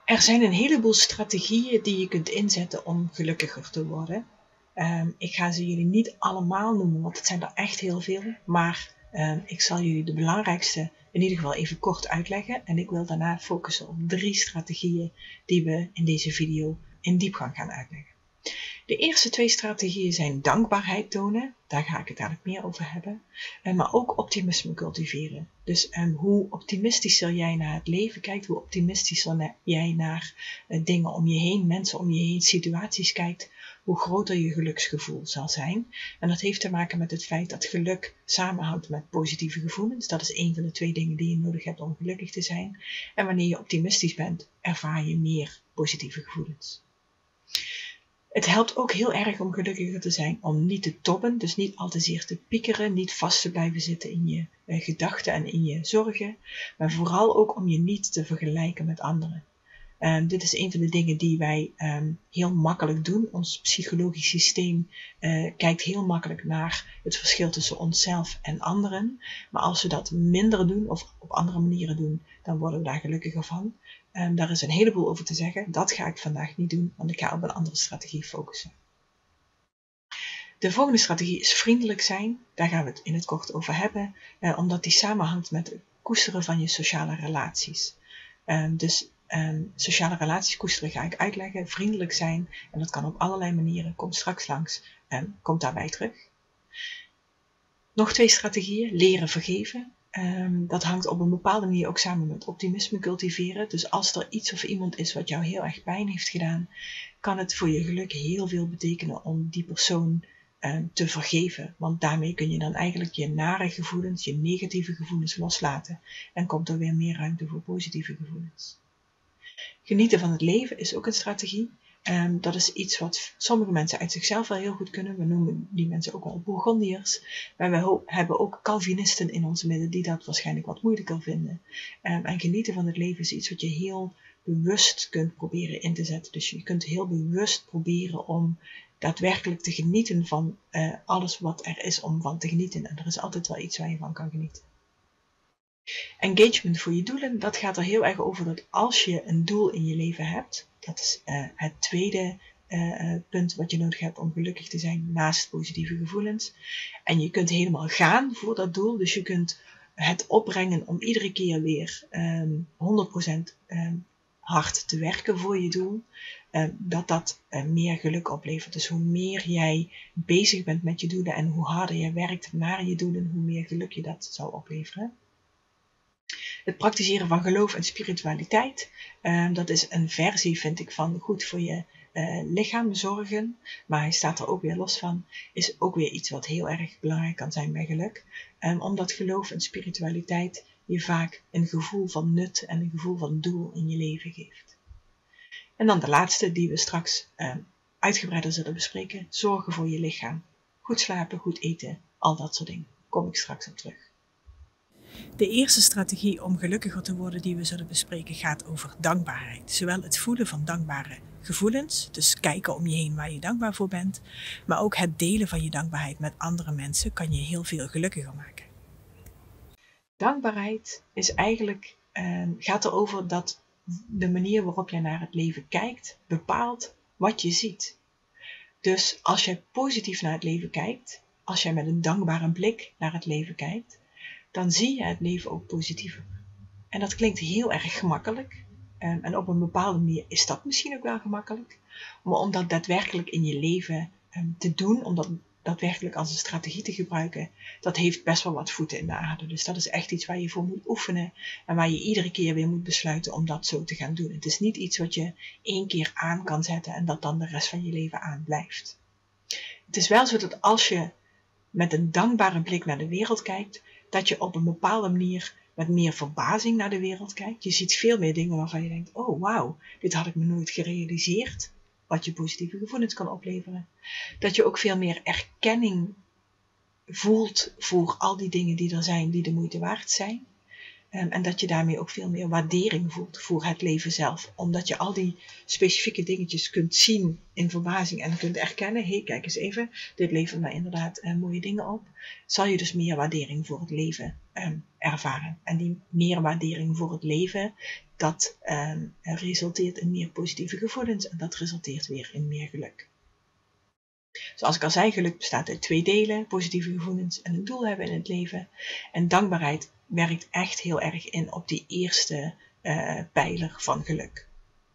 Er zijn een heleboel strategieën die je kunt inzetten om gelukkiger te worden. Ik ga ze jullie niet allemaal noemen, want het zijn er echt heel veel. Maar ik zal jullie de belangrijkste in ieder geval even kort uitleggen. En ik wil daarna focussen op 3 strategieën die we in deze video in diepgang gaan uitleggen. De eerste 2 strategieën zijn dankbaarheid tonen, daar ga ik het dadelijk meer over hebben, maar ook optimisme cultiveren. Dus hoe optimistischer jij naar het leven kijkt, hoe optimistischer jij naar dingen om je heen, mensen om je heen, situaties kijkt, hoe groter je geluksgevoel zal zijn. En dat heeft te maken met het feit dat geluk samenhangt met positieve gevoelens. Dat is een van de 2 dingen die je nodig hebt om gelukkig te zijn. En wanneer je optimistisch bent, ervaar je meer positieve gevoelens. Het helpt ook heel erg om gelukkiger te zijn, om niet te tobben, dus niet al te zeer te piekeren, niet vast te blijven zitten in je gedachten en in je zorgen, maar vooral ook om je niet te vergelijken met anderen. Dit is een van de dingen die wij heel makkelijk doen. Ons psychologisch systeem kijkt heel makkelijk naar het verschil tussen onszelf en anderen. Maar als we dat minder doen of op andere manieren doen, dan worden we daar gelukkiger van. Daar is een heleboel over te zeggen. Dat ga ik vandaag niet doen, want ik ga op een andere strategie focussen. De volgende strategie is vriendelijk zijn. Daar gaan we het in het kort over hebben, omdat die samenhangt met het koesteren van je sociale relaties. Sociale relaties koesteren ga ik uitleggen, vriendelijk zijn, en dat kan op allerlei manieren, kom straks langs en komt daarbij terug. Nog 2 strategieën, leren vergeven. Dat hangt op een bepaalde manier ook samen met optimisme cultiveren. Dus als er iets of iemand is wat jou heel erg pijn heeft gedaan, kan het voor je geluk heel veel betekenen om die persoon te vergeven. Want daarmee kun je dan eigenlijk je nare gevoelens, je negatieve gevoelens loslaten. En komt er weer meer ruimte voor positieve gevoelens. Genieten van het leven is ook een strategie. Dat is iets wat sommige mensen uit zichzelf wel heel goed kunnen. We noemen die mensen ook wel Bourgondiërs. Maar we hebben ook Calvinisten in ons midden die dat waarschijnlijk wat moeilijker vinden. En genieten van het leven is iets wat je heel bewust kunt proberen in te zetten. Dus je kunt heel bewust proberen om daadwerkelijk te genieten van alles wat er is om van te genieten. En er is altijd wel iets waar je van kan genieten. Engagement voor je doelen, dat gaat er heel erg over dat als je een doel in je leven hebt, dat is het tweede punt wat je nodig hebt om gelukkig te zijn naast positieve gevoelens. En je kunt helemaal gaan voor dat doel, dus je kunt het opbrengen om iedere keer weer 100% hard te werken voor je doel, dat meer geluk oplevert. Dus hoe meer jij bezig bent met je doelen en hoe harder je werkt naar je doelen, hoe meer geluk je dat zal opleveren. Het praktiseren van geloof en spiritualiteit, dat is een versie, vind ik, van goed voor je lichaam zorgen, maar hij staat er ook weer los van, is ook weer iets wat heel erg belangrijk kan zijn bij geluk, omdat geloof en spiritualiteit je vaak een gevoel van nut en een gevoel van doel in je leven geeft. En dan de laatste, die we straks uitgebreider zullen bespreken, zorgen voor je lichaam. Goed slapen, goed eten, al dat soort dingen. Daar kom ik straks op terug. De eerste strategie om gelukkiger te worden die we zullen bespreken gaat over dankbaarheid. Zowel het voelen van dankbare gevoelens, dus kijken om je heen waar je dankbaar voor bent, maar ook het delen van je dankbaarheid met andere mensen kan je heel veel gelukkiger maken. Dankbaarheid is eigenlijk, gaat erover dat de manier waarop je naar het leven kijkt bepaalt wat je ziet. Dus als je positief naar het leven kijkt, als je met een dankbare blik naar het leven kijkt, dan zie je het leven ook positiever. En dat klinkt heel erg gemakkelijk. En op een bepaalde manier is dat misschien ook wel gemakkelijk. Maar om dat daadwerkelijk in je leven te doen, om dat daadwerkelijk als een strategie te gebruiken, dat heeft best wel wat voeten in de aarde. Dus dat is echt iets waar je voor moet oefenen en waar je iedere keer weer moet besluiten om dat zo te gaan doen. Het is niet iets wat je 1 keer aan kan zetten en dat dan de rest van je leven aan blijft. Het is wel zo dat als je met een dankbare blik naar de wereld kijkt, dat je op een bepaalde manier met meer verbazing naar de wereld kijkt. Je ziet veel meer dingen waarvan je denkt, oh wauw, dit had ik me nooit gerealiseerd. Wat je positieve gevoelens kan opleveren. Dat je ook veel meer erkenning voelt voor al die dingen die er zijn, die de moeite waard zijn. En dat je daarmee ook veel meer waardering voelt voor het leven zelf. Omdat je al die specifieke dingetjes kunt zien in verbazing en kunt erkennen. Hé, kijk eens even, dit levert mij inderdaad mooie dingen op. Zal je dus meer waardering voor het leven ervaren. En die meer waardering voor het leven, dat resulteert in meer positieve gevoelens. En dat resulteert weer in meer geluk. Zoals ik al zei, geluk bestaat uit 2 delen. Positieve gevoelens en een doel hebben in het leven. En dankbaarheid werkt echt heel erg in op die eerste pijler van geluk.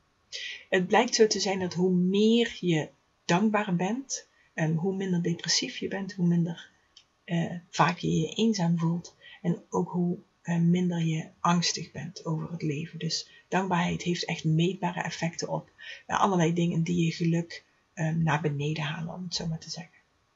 Het blijkt zo te zijn dat hoe meer je dankbaar bent, en hoe minder depressief je bent, hoe minder vaak je je eenzaam voelt. En ook hoe minder je angstig bent over het leven. Dus dankbaarheid heeft echt meetbare effecten op allerlei dingen die je geluk naar beneden halen, om het zo maar te zeggen.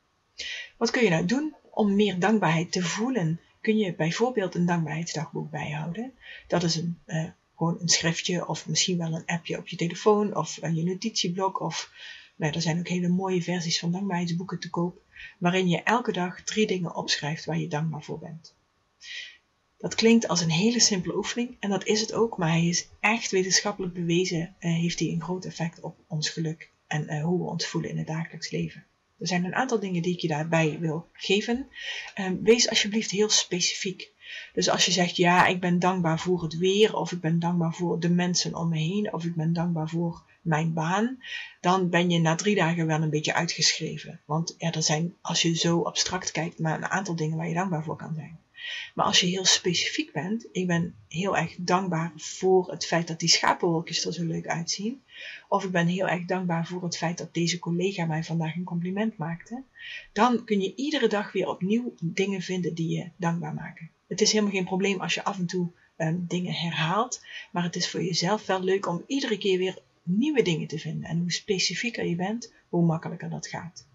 Wat kun je nou doen om meer dankbaarheid te voelen? Kun je bijvoorbeeld een dankbaarheidsdagboek bijhouden. Dat is gewoon een schriftje of misschien wel een appje op je telefoon of je notitieblok. Of er zijn ook hele mooie versies van dankbaarheidsboeken te koop, waarin je elke dag 3 dingen opschrijft waar je dankbaar voor bent. Dat klinkt als een hele simpele oefening en dat is het ook, maar hij is echt wetenschappelijk bewezen, heeft hij een groot effect op ons geluk en hoe we ons voelen in het dagelijks leven. Er zijn een aantal dingen die ik je daarbij wil geven. Wees alsjeblieft heel specifiek. Dus als je zegt, ja, ik ben dankbaar voor het weer, of ik ben dankbaar voor de mensen om me heen, of ik ben dankbaar voor mijn baan, dan ben je na 3 dagen wel een beetje uitgeschreven. Want er zijn, als je zo abstract kijkt, maar een aantal dingen waar je dankbaar voor kan zijn. Maar als je heel specifiek bent, ik ben heel erg dankbaar voor het feit dat die schapenwolkjes er zo leuk uitzien. Of ik ben heel erg dankbaar voor het feit dat deze collega mij vandaag een compliment maakte. Dan kun je iedere dag weer opnieuw dingen vinden die je dankbaar maken. Het is helemaal geen probleem als je af en toe dingen herhaalt. Maar het is voor jezelf wel leuk om iedere keer weer nieuwe dingen te vinden. En hoe specifieker je bent, hoe makkelijker dat gaat.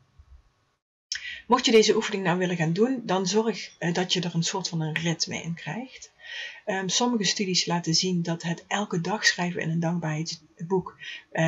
Mocht je deze oefening nou willen gaan doen, dan zorg dat je er een soort van een ritme in krijgt. Sommige studies laten zien dat het elke dag schrijven in een dankbaarheidsboek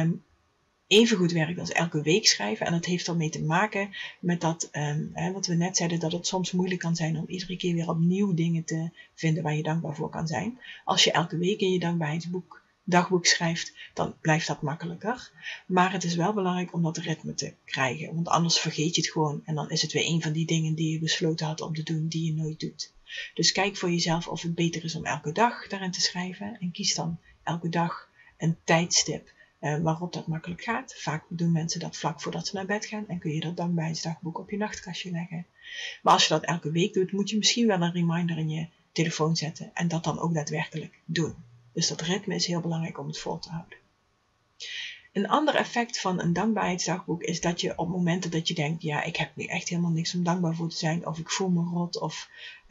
even goed werkt als elke week schrijven. En dat heeft ermee te maken met dat, wat we net zeiden, dat het soms moeilijk kan zijn om iedere keer weer opnieuw dingen te vinden waar je dankbaar voor kan zijn. Als je elke week in je dagboek schrijft, dan blijft dat makkelijker. Maar het is wel belangrijk om dat ritme te krijgen, want anders vergeet je het gewoon en dan is het weer een van die dingen die je besloten had om te doen die je nooit doet. Dus kijk voor jezelf of het beter is om elke dag daarin te schrijven en kies dan elke dag een tijdstip waarop dat makkelijk gaat. Vaak doen mensen dat vlak voordat ze naar bed gaan en kun je dat dankbaarheidsdagboek op je nachtkastje leggen. Maar als je dat elke week doet, moet je misschien wel een reminder in je telefoon zetten en dat dan ook daadwerkelijk doen. Dus dat ritme is heel belangrijk om het vol te houden. Een ander effect van een dankbaarheidsdagboek is dat je op momenten dat je denkt, ja, ik heb nu echt helemaal niks om dankbaar voor te zijn, of ik voel me rot, of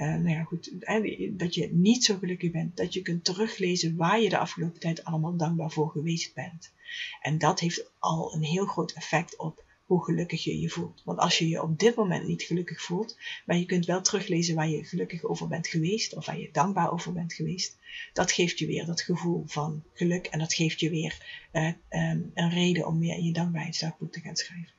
dat je niet zo gelukkig bent, dat je kunt teruglezen waar je de afgelopen tijd allemaal dankbaar voor geweest bent. En dat heeft al een heel groot effect op hoe gelukkig je je voelt. Want als je je op dit moment niet gelukkig voelt, maar je kunt wel teruglezen waar je gelukkig over bent geweest, of waar je dankbaar over bent geweest, dat geeft je weer dat gevoel van geluk en dat geeft je weer een reden om weer in je dankbaarheidsdagboek te gaan schrijven.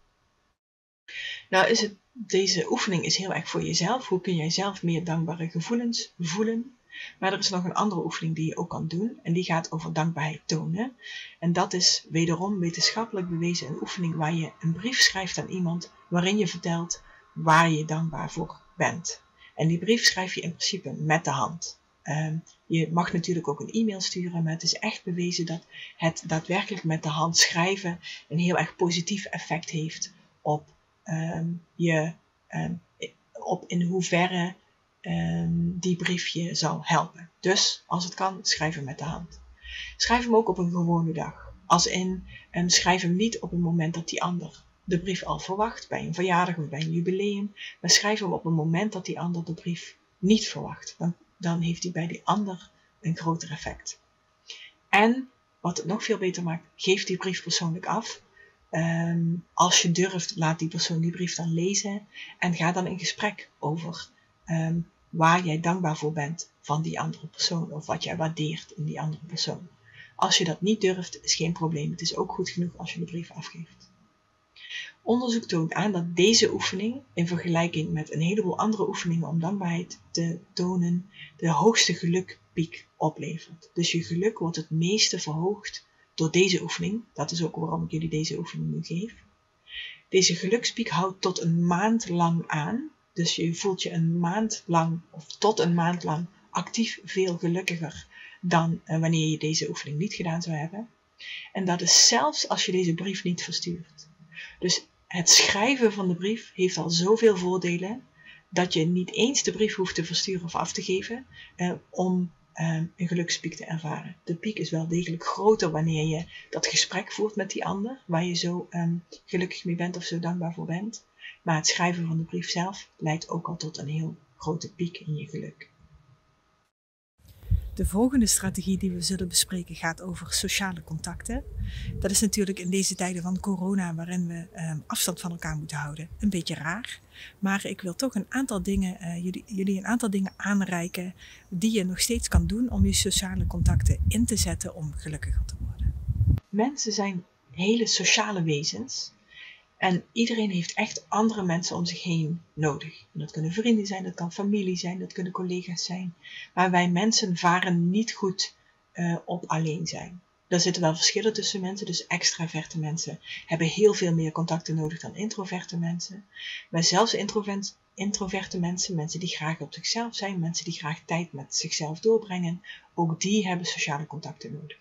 Nou deze oefening is heel erg voor jezelf. Hoe kun jij zelf meer dankbare gevoelens voelen? Maar er is nog een andere oefening die je ook kan doen. En die gaat over dankbaarheid tonen. En dat is wederom wetenschappelijk bewezen een oefening waar je een brief schrijft aan iemand waarin je vertelt waar je dankbaar voor bent. En die brief schrijf je in principe met de hand. Je mag natuurlijk ook een e-mail sturen, maar het is echt bewezen dat het daadwerkelijk met de hand schrijven een heel erg positief effect heeft op in hoeverre die brief je zal helpen. Dus als het kan, schrijf hem met de hand. Schrijf hem ook op een gewone dag. Als in, schrijf hem niet op een moment dat die ander de brief al verwacht, bij een verjaardag of bij een jubileum, maar schrijf hem op een moment dat die ander de brief niet verwacht. Dan heeft hij bij die ander een groter effect. En, wat het nog veel beter maakt, geef die brief persoonlijk af. Als je durft, laat die persoon die brief dan lezen en ga dan in gesprek over waar jij dankbaar voor bent van die andere persoon of wat jij waardeert in die andere persoon. Als je dat niet durft, is geen probleem. Het is ook goed genoeg als je de brief afgeeft. Onderzoek toont aan dat deze oefening, in vergelijking met een heleboel andere oefeningen om dankbaarheid te tonen, de hoogste geluk gelukpiek oplevert. Dus je geluk wordt het meeste verhoogd door deze oefening. Dat is ook waarom ik jullie deze oefening nu geef. Deze gelukspiek houdt tot een maand lang aan. Dus je voelt je een maand lang of tot een maand lang actief veel gelukkiger dan wanneer je deze oefening niet gedaan zou hebben. En dat is zelfs als je deze brief niet verstuurt. Dus het schrijven van de brief heeft al zoveel voordelen dat je niet eens de brief hoeft te versturen of af te geven om een gelukspiek te ervaren. De piek is wel degelijk groter wanneer je dat gesprek voert met die ander, waar je zo gelukkig mee bent of zo dankbaar voor bent. Maar het schrijven van de brief zelf leidt ook al tot een heel grote piek in je geluk. De volgende strategie die we zullen bespreken gaat over sociale contacten. Dat is natuurlijk in deze tijden van corona, waarin we afstand van elkaar moeten houden, een beetje raar. Maar ik wil toch een aantal dingen, jullie een aantal dingen aanreiken die je nog steeds kan doen om je sociale contacten in te zetten om gelukkiger te worden. Mensen zijn hele sociale wezens. En iedereen heeft echt andere mensen om zich heen nodig. En dat kunnen vrienden zijn, dat kan familie zijn, dat kunnen collega's zijn. Maar wij mensen varen niet goed op alleen zijn. Er zitten wel verschillen tussen mensen, dus extraverte mensen hebben heel veel meer contacten nodig dan introverte mensen. Maar zelfs introverte mensen, mensen die graag op zichzelf zijn, mensen die graag tijd met zichzelf doorbrengen, ook die hebben sociale contacten nodig.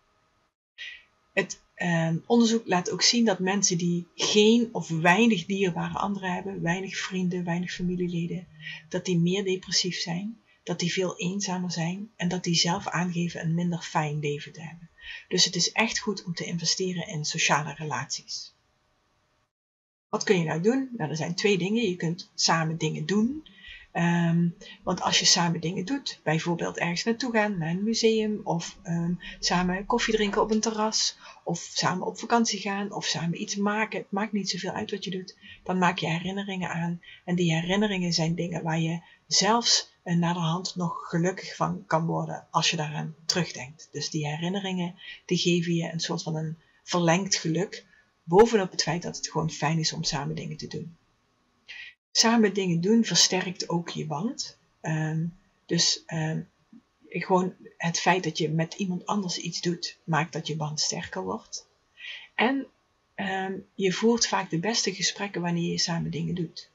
Het onderzoek laat ook zien dat mensen die geen of weinig dierbare anderen hebben, weinig vrienden, weinig familieleden, dat die meer depressief zijn, dat die veel eenzamer zijn en dat die zelf aangeven een minder fijn leven te hebben. Dus het is echt goed om te investeren in sociale relaties. Wat kun je nou doen? Nou, er zijn 2 dingen. Je kunt samen dingen doen. Want als je samen dingen doet, bijvoorbeeld ergens naartoe gaan, naar een museum, of samen koffie drinken op een terras, of samen op vakantie gaan, of samen iets maken, het maakt niet zoveel uit wat je doet, dan maak je herinneringen aan. En die herinneringen zijn dingen waar je zelfs naderhand nog gelukkig van kan worden als je daaraan terugdenkt. Dus die herinneringen, die geven je een soort van een verlengd geluk, bovenop het feit dat het gewoon fijn is om samen dingen te doen. Samen dingen doen versterkt ook je band. Gewoon het feit dat je met iemand anders iets doet, maakt dat je band sterker wordt. En je voert vaak de beste gesprekken wanneer je samen dingen doet.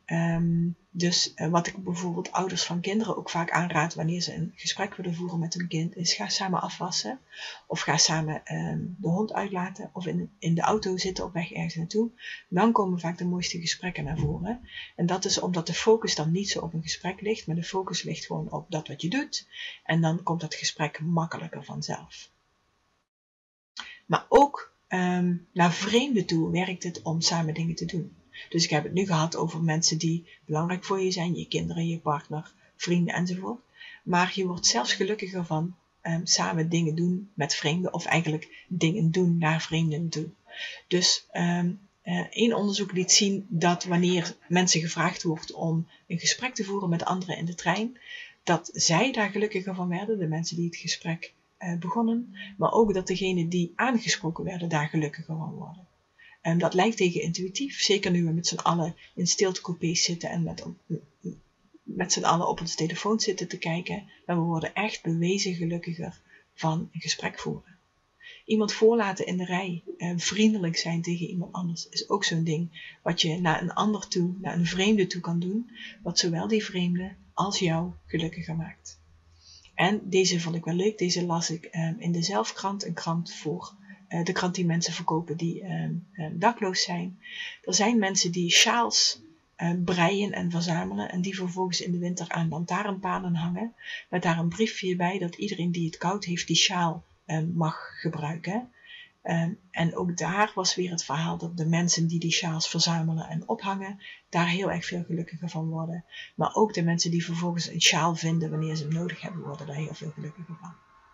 Wat ik bijvoorbeeld ouders van kinderen ook vaak aanraad wanneer ze een gesprek willen voeren met hun kind, is ga samen afwassen. Of ga samen de hond uitlaten. Of in de auto zitten op weg ergens naartoe. Dan komen vaak de mooiste gesprekken naar voren. En dat is omdat de focus dan niet zo op een gesprek ligt, maar de focus ligt gewoon op dat wat je doet. En dan komt dat gesprek makkelijker vanzelf. Maar ook naar vreemden toe werkt het om samen dingen te doen. Dus ik heb het nu gehad over mensen die belangrijk voor je zijn, je kinderen, je partner, vrienden enzovoort. Maar je wordt zelfs gelukkiger van samen dingen doen met vreemden, of eigenlijk dingen doen naar vreemden toe. Dus één onderzoek liet zien dat wanneer mensen gevraagd wordt om een gesprek te voeren met anderen in de trein, dat zij daar gelukkiger van werden, de mensen die het gesprek begonnen, maar ook dat degenen die aangesproken werden daar gelukkiger van worden. Dat lijkt tegenintuïtief, zeker nu we met z'n allen in stiltecoupés zitten en met z'n allen op ons telefoon zitten te kijken, maar we worden echt bewezen gelukkiger van een gesprek voeren. Iemand voorlaten in de rij, vriendelijk zijn tegen iemand anders, is ook zo'n ding wat je naar een ander toe, naar een vreemde toe kan doen, wat zowel die vreemde als jou gelukkiger maakt. En deze vond ik wel leuk, deze las ik in de Zelfkrant, een krant voor de krant die mensen verkopen die dakloos zijn. Er zijn mensen die sjaals breien en verzamelen en die vervolgens in de winter aan lantaarnpalen hangen, met daar een briefje bij dat iedereen die het koud heeft die sjaal mag gebruiken. En ook daar was weer het verhaal dat de mensen die die sjaals verzamelen en ophangen, daar heel erg veel gelukkiger van worden. Maar ook de mensen die vervolgens een sjaal vinden wanneer ze hem nodig hebben, worden daar heel veel gelukkiger van.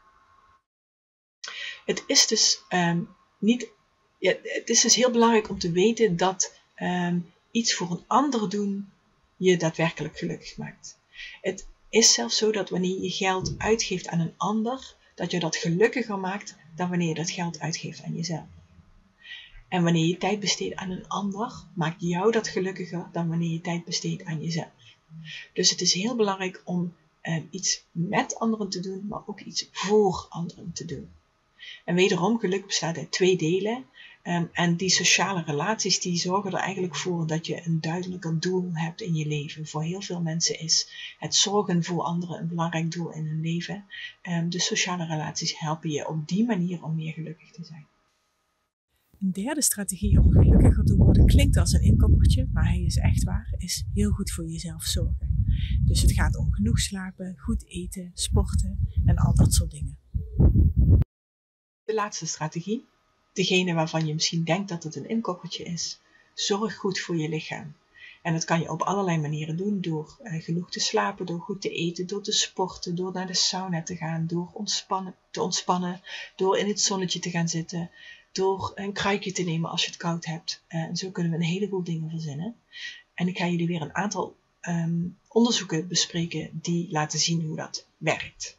Het is dus heel belangrijk om te weten dat iets voor een ander doen je daadwerkelijk gelukkig maakt. Het is zelfs zo dat wanneer je geld uitgeeft aan een ander, dat je dat gelukkiger maakt dan wanneer je dat geld uitgeeft aan jezelf. En wanneer je tijd besteedt aan een ander, maakt jou dat gelukkiger dan wanneer je tijd besteedt aan jezelf. Dus het is heel belangrijk om iets met anderen te doen, maar ook iets voor anderen te doen. En wederom, geluk bestaat uit 2 delen. En die sociale relaties die zorgen er eigenlijk voor dat je een duidelijker doel hebt in je leven. Voor heel veel mensen is het zorgen voor anderen een belangrijk doel in hun leven. De sociale relaties helpen je op die manier om meer gelukkig te zijn. Een derde strategie om gelukkiger te worden klinkt als een inkoppertje, maar hij is echt waar, is heel goed voor jezelf zorgen. Dus het gaat om genoeg slapen, goed eten, sporten en al dat soort dingen. De laatste strategie, degene waarvan je misschien denkt dat het een inkoppertje is, zorg goed voor je lichaam. En dat kan je op allerlei manieren doen, door genoeg te slapen, door goed te eten, door te sporten, door naar de sauna te gaan, door te ontspannen, door in het zonnetje te gaan zitten, door een kruikje te nemen als je het koud hebt. En zo kunnen we een heleboel dingen verzinnen. En ik ga jullie weer een aantal onderzoeken bespreken die laten zien hoe dat werkt.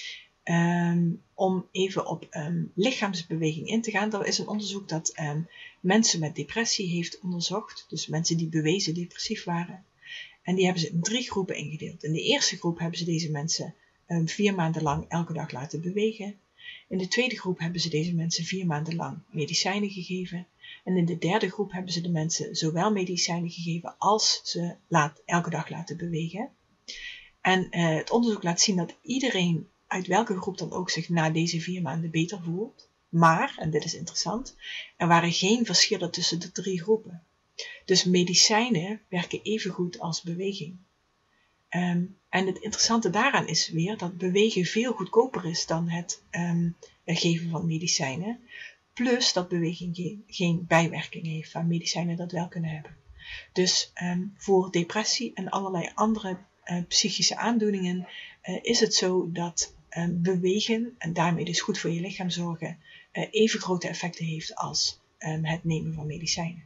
Om even op lichaamsbeweging in te gaan. Dat is een onderzoek dat mensen met depressie heeft onderzocht. Dus mensen die bewezen depressief waren. En die hebben ze in 3 groepen ingedeeld. In de eerste groep hebben ze deze mensen 4 maanden lang elke dag laten bewegen. In de tweede groep hebben ze deze mensen 4 maanden lang medicijnen gegeven. En in de derde groep hebben ze de mensen zowel medicijnen gegeven als ze elke dag laten bewegen. En het onderzoek laat zien dat iedereen uit welke groep dan ook zich na deze 4 maanden beter voelt. Maar, en dit is interessant, er waren geen verschillen tussen de 3 groepen. Dus medicijnen werken even goed als beweging. En het interessante daaraan is weer dat bewegen veel goedkoper is dan het geven van medicijnen. Plus dat beweging geen bijwerkingen heeft, waar medicijnen dat wel kunnen hebben. Dus voor depressie en allerlei andere psychische aandoeningen is het zo dat bewegen, en daarmee dus goed voor je lichaam zorgen, even grote effecten heeft als het nemen van medicijnen.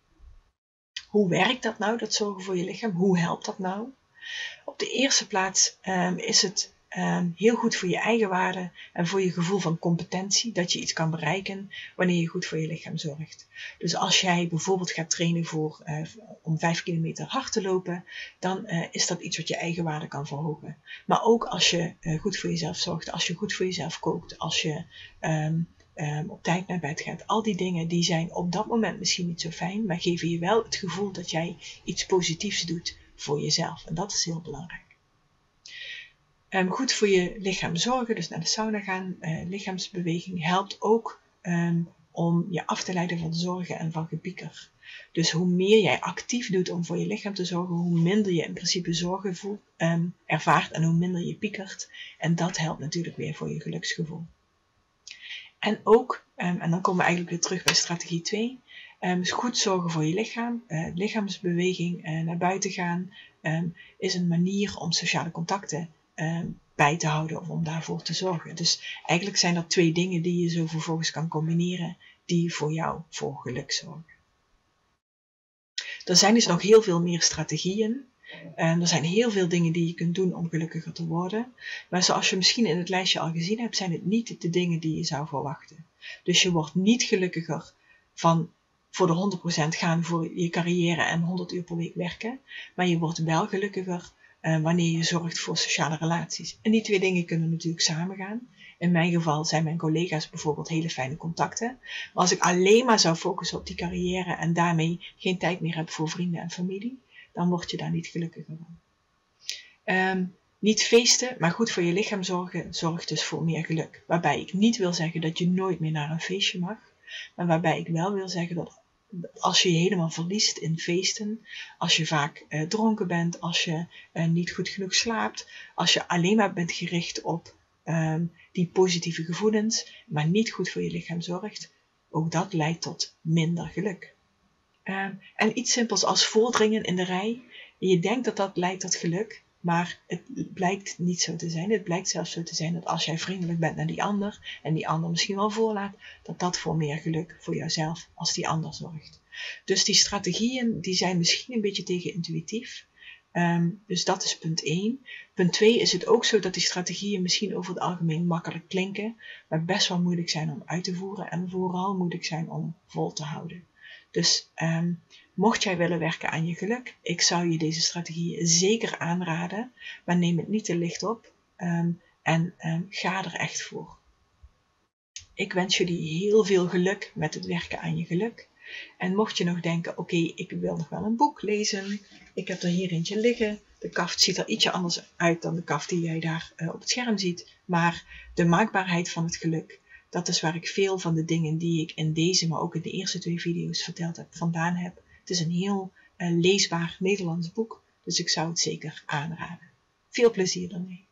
Hoe werkt dat nou, dat zorgen voor je lichaam? Hoe helpt dat nou? Op de eerste plaats is het heel goed voor je eigenwaarde en voor je gevoel van competentie, dat je iets kan bereiken wanneer je goed voor je lichaam zorgt. Dus als jij bijvoorbeeld gaat trainen om 5 kilometer hard te lopen, dan is dat iets wat je eigenwaarde kan verhogen. Maar ook als je goed voor jezelf zorgt, als je goed voor jezelf kookt, als je op tijd naar bed gaat. Al die dingen die zijn op dat moment misschien niet zo fijn, maar geven je wel het gevoel dat jij iets positiefs doet voor jezelf. En dat is heel belangrijk. Goed voor je lichaam zorgen, dus naar de sauna gaan, lichaamsbeweging helpt ook om je af te leiden van zorgen en van gepieker. Dus hoe meer jij actief doet om voor je lichaam te zorgen, hoe minder je in principe zorgen ervaart en hoe minder je piekert. En dat helpt natuurlijk weer voor je geluksgevoel. En ook, en dan komen we eigenlijk weer terug bij strategie 2, goed zorgen voor je lichaam. Lichaamsbeweging, naar buiten gaan, is een manier om sociale contacten bij te houden of om daarvoor te zorgen. Dus eigenlijk zijn dat 2 dingen die je zo vervolgens kan combineren, die voor jou voor geluk zorgen. Er zijn dus nog heel veel meer strategieën. Er zijn heel veel dingen die je kunt doen om gelukkiger te worden. Maar zoals je misschien in het lijstje al gezien hebt, zijn het niet de dingen die je zou verwachten. Dus je wordt niet gelukkiger van voor de 100% gaan voor je carrière en 100 uur per week werken. Maar je wordt wel gelukkiger wanneer je zorgt voor sociale relaties. En die 2 dingen kunnen natuurlijk samengaan. In mijn geval zijn mijn collega's bijvoorbeeld hele fijne contacten. Maar als ik alleen maar zou focussen op die carrière en daarmee geen tijd meer heb voor vrienden en familie, dan word je daar niet gelukkiger van. Niet feesten, maar goed voor je lichaam zorgen, zorgt dus voor meer geluk. Waarbij ik niet wil zeggen dat je nooit meer naar een feestje mag. Maar waarbij ik wel wil zeggen dat als je je helemaal verliest in feesten, als je vaak dronken bent, als je niet goed genoeg slaapt, als je alleen maar bent gericht op die positieve gevoelens, maar niet goed voor je lichaam zorgt, ook dat leidt tot minder geluk. En iets simpels als voordringen in de rij. Je denkt dat dat leidt tot geluk, maar het blijkt niet zo te zijn. Het blijkt zelfs zo te zijn dat als jij vriendelijk bent naar die ander en die ander misschien wel voorlaat, dat dat voor meer geluk voor jouzelf als die ander zorgt. Dus die strategieën die zijn misschien een beetje tegenintuïtief. Dus dat is punt 1. Punt 2 is het ook zo dat die strategieën misschien over het algemeen makkelijk klinken, maar best wel moeilijk zijn om uit te voeren en vooral moeilijk zijn om vol te houden. Dus Mocht jij willen werken aan je geluk, ik zou je deze strategieën zeker aanraden, maar neem het niet te licht op en ga er echt voor. Ik wens jullie heel veel geluk met het werken aan je geluk. En mocht je nog denken, oké, ik wil nog wel een boek lezen. Ik heb er hier eentje liggen. De kaft ziet er ietsje anders uit dan de kaft die jij daar op het scherm ziet. Maar de maakbaarheid van het geluk, dat is waar ik veel van de dingen die ik in deze, maar ook in de eerste 2 video's verteld heb, vandaan heb. Het is een heel leesbaar Nederlands boek, dus ik zou het zeker aanraden. Veel plezier ermee.